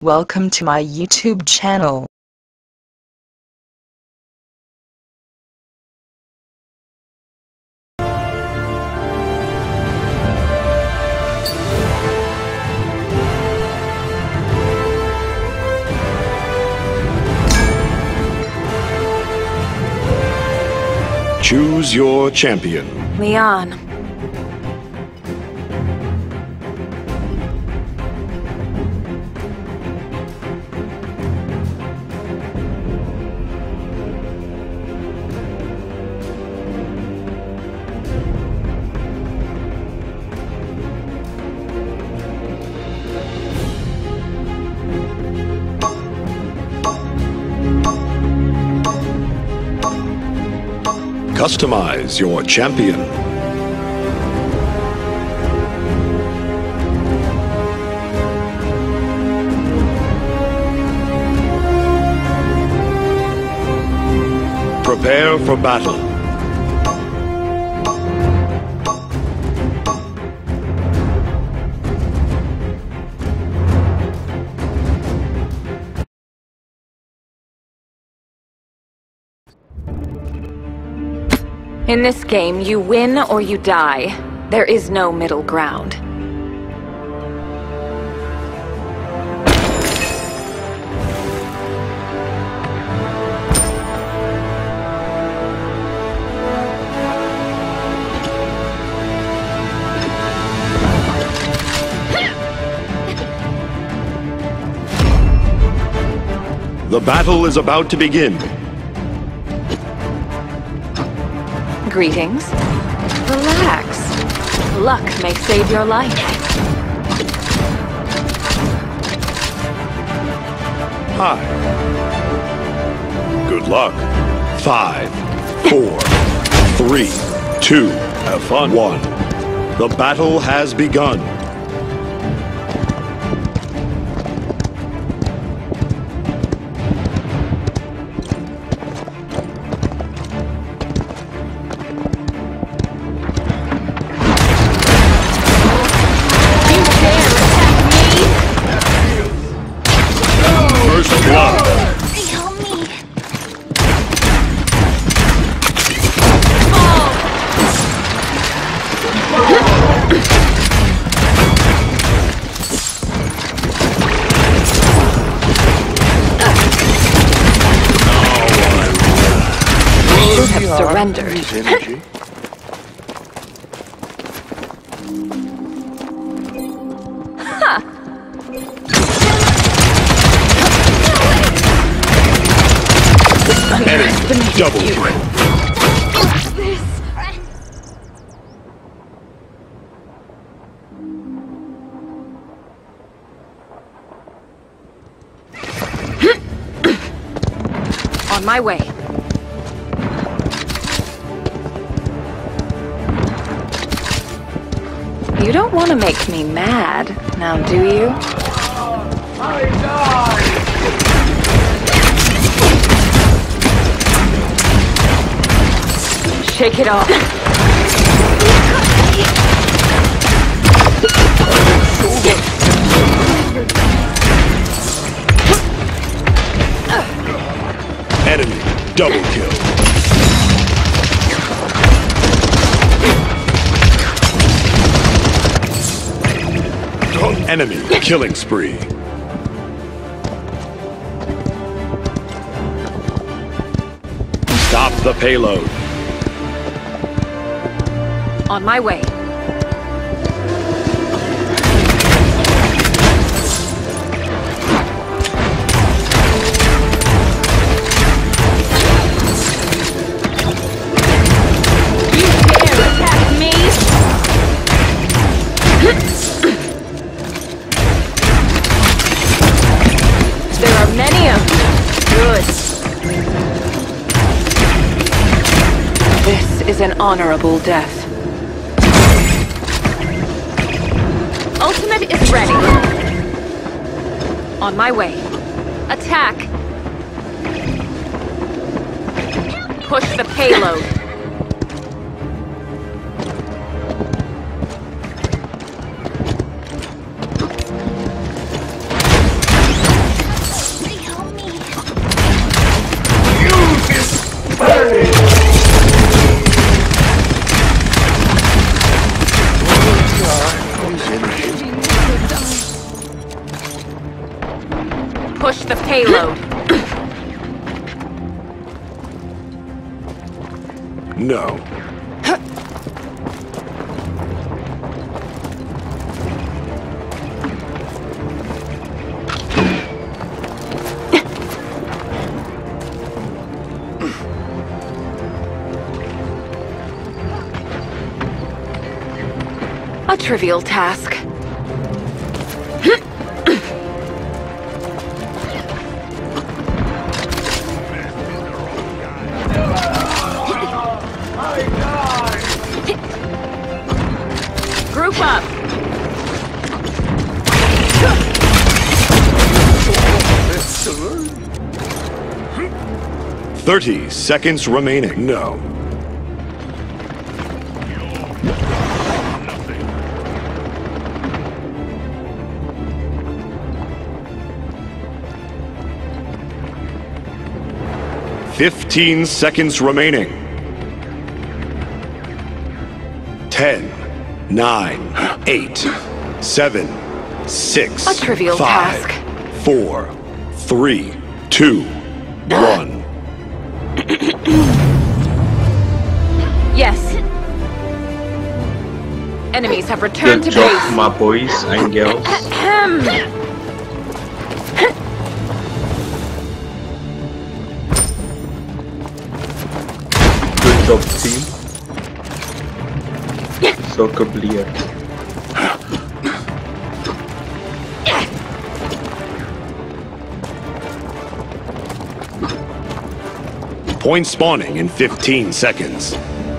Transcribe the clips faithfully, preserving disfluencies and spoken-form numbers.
Welcome to my YouTube channel. Choose your champion. Leon. Customize your champion. Prepare for battle. In this game, you win or you die. There is no middle ground. The battle is about to begin. Greetings. Relax. Luck may save your life. Hi. Good luck. Five, four, three, two, have fun. One. The battle has begun. Surrendered. Ha! Enemy double kill. On my way. You don't want to make me mad, now do you? I die! Shake it off. Enemy double kill. Enemy killing spree. Stop the payload. On my way. An honorable death. Ultimate is ready. On my way. Attack. Push the payload. No. A trivial task. Group up. Thirty seconds remaining. No. Fifteen seconds remaining. Ten, nine, eight, seven, six, A trivial five, task. four, three, two, one. Yes. Enemies have returned Good to job, base. my boys and girls. Ahem. Good job, team. Så clear. Point spawning in fifteen seconds.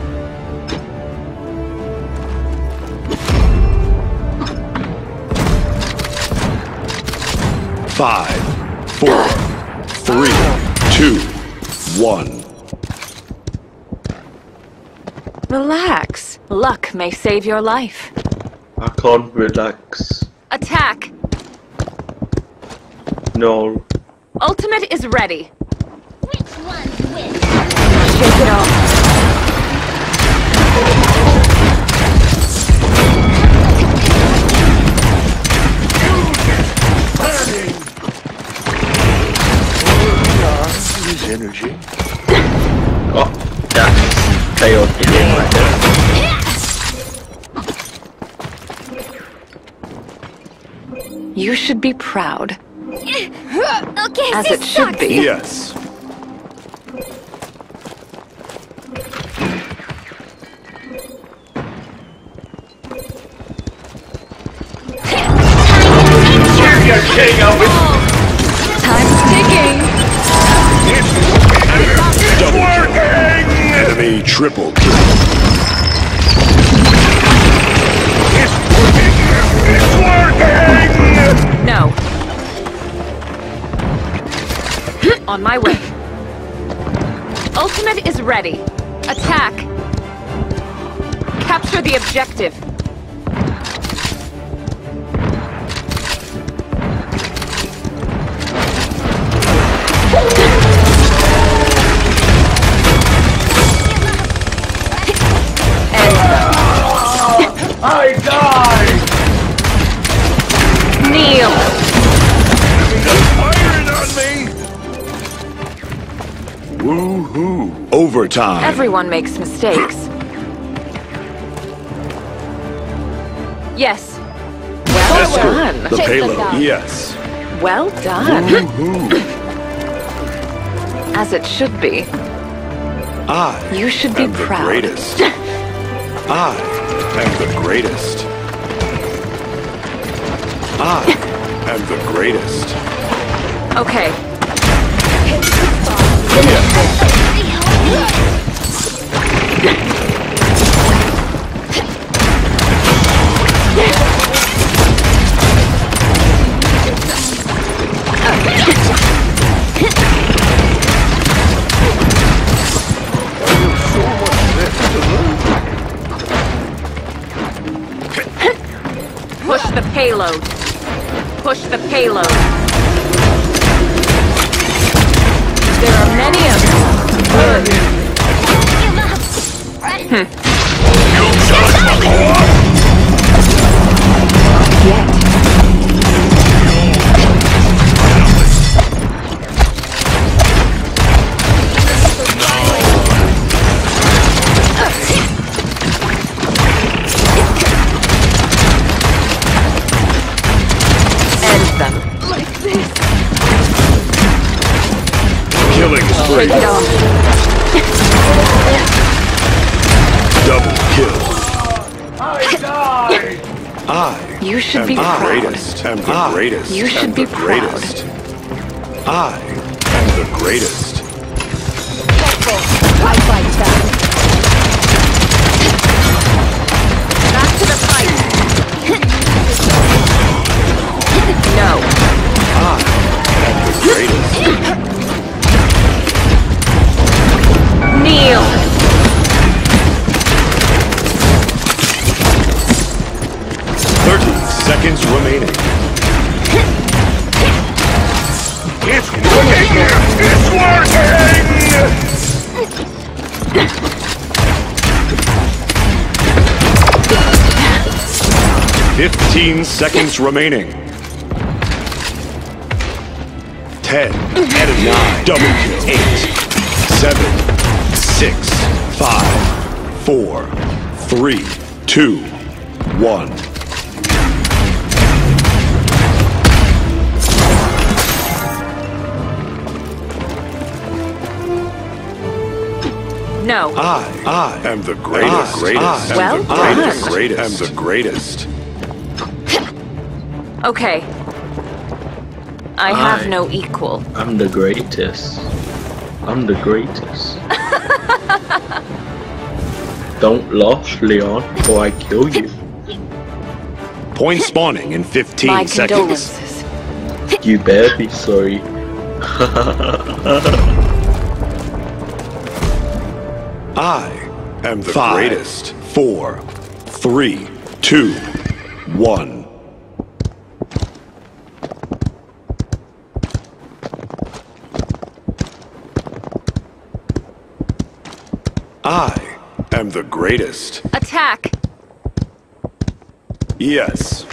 Five, four, three, two, one. Relax. Luck may save your life. I can't relax. Attack. No. Ultimate is ready. Which ones win? Shake it off. Energy. Oh, that's chaotic game right there. You should be proud. Okay, As this it should sucks. be. Yes. Time's ticking. Double kill. Enemy triple kill. No. On my way. Ultimate is ready. Attack. Capture the objective. I die! Kneel. Woohoo! Overtime. Everyone makes mistakes. Yes. Well Escort done. the payload. Yes. Well done. Woohoo! As it should be. I You should be am the proud. greatest. I am the greatest. I am the greatest. Okay. Push the payload. Push the payload. There are many of them. Good. Take it off. Double kill. I died! I You should am be the proud. greatest. Am the I- greatest. You should am be the greatest. I am the greatest. I fight back. Back to the fight. No. I am the greatest. Kneel. Thirty seconds remaining. It's working! It's working! Fifteen seconds remaining. Ten. Enemy. Nine. Double kill. Eight. Seven. Six. Five. Four. Three. Two. One. No. I, I am the greatest. I, greatest. I Well am the done. greatest. greatest. Am the greatest. Okay. I have I- no equal. I'm the greatest. I'm the greatest. Don't laugh, Leon, or I kill you. Point spawning in fifteen My seconds. condolences. You better be sorry. I am the Five, greatest. Four, three, two, one. I am the greatest. Attack. Yes.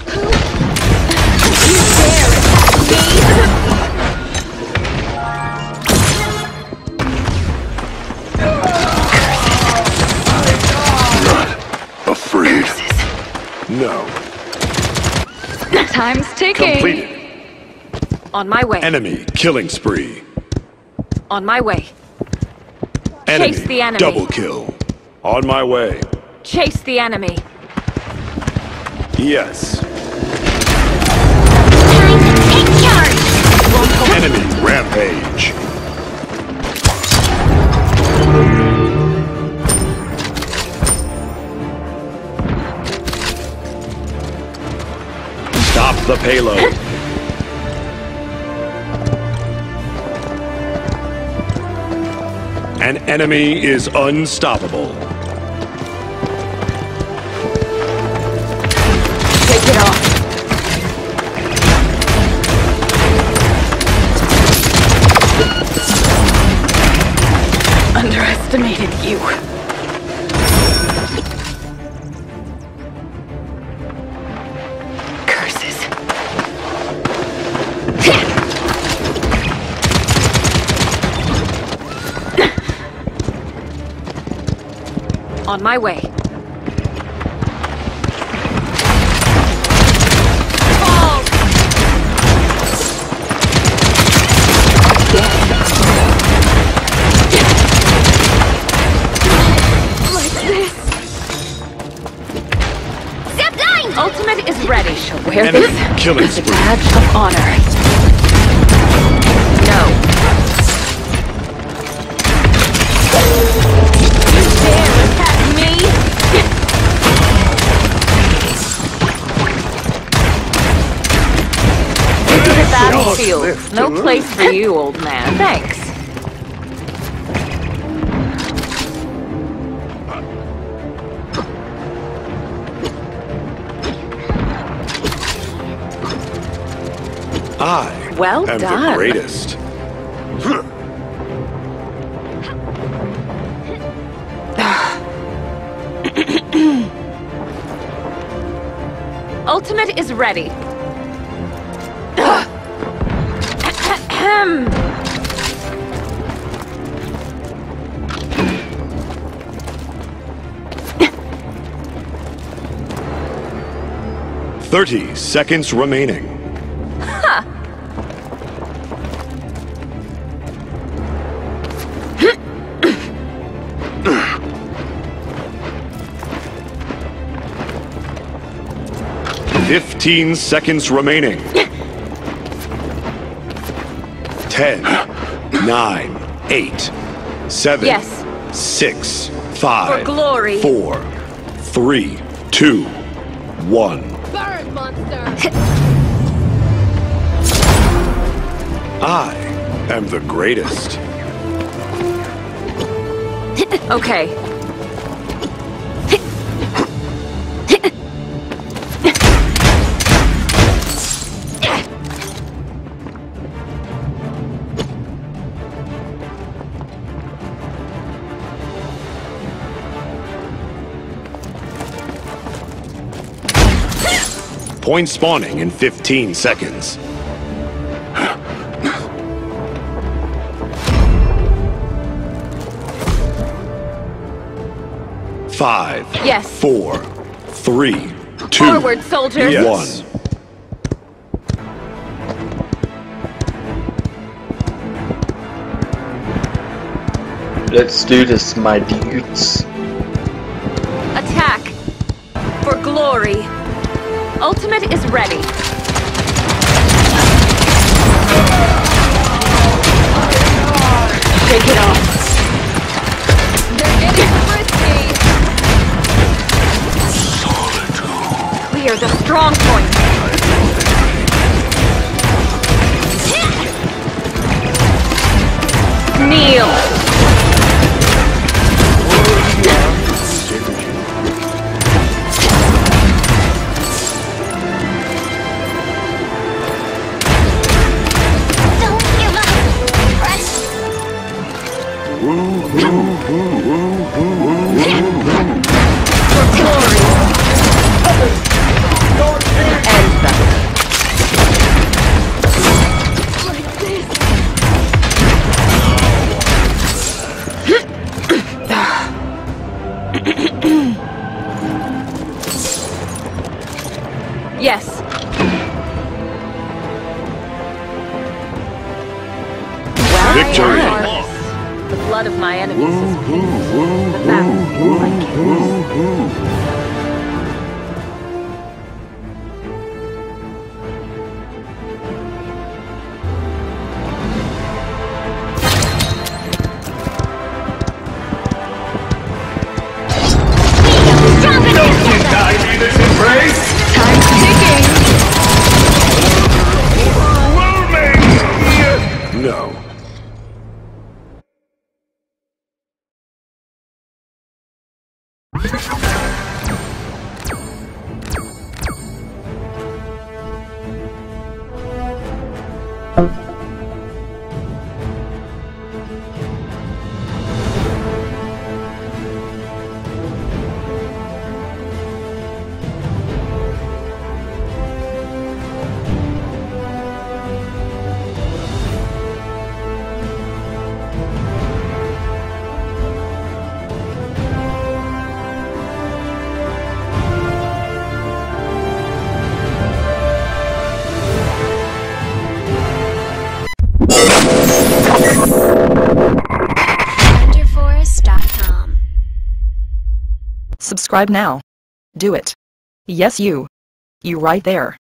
Afraid. No. Time's ticking. Completed. On my way. Enemy killing spree. On my way. Enemy. Chase the enemy. Double kill. On my way. Chase the enemy. Yes. Time to take charge. Enemy rampage. Stop the payload. An enemy is unstoppable. Take it off. Underestimated you. Curses. On my way. Fall! Like this. Zip line! Ultimate is ready. Shall wear Enemy this killing as a spree. badge of honor. No. You dare attack me? Into the battlefield. No place for you, old man. Thanks. I Well am done. the greatest. Ultimate is ready. Ahem. Thirty seconds remaining. Fifteen seconds remaining. Ten, nine, eight, seven, Yes. six, five, For glory. four, three, two, one. Burn, monster! I am the greatest. Okay. Point spawning in fifteen seconds. Five, Yes. four, three, two, Forward, soldiers. one. Yes. Let's do this, my dudes. Attack. For glory. Ultimate is ready. Take it off. They're getting frisky. Clear the strong point. Kneel. Don't give up! Press! For glory. End them. Like this! Yes. Well Victory. done. The blood of my enemies is peace. The battle I can. Drop it! Don't you die in this embrace! Time ticking. Overwhelming! No. Underforest dot com. Subscribe now. Do it. Yes, you. You right there.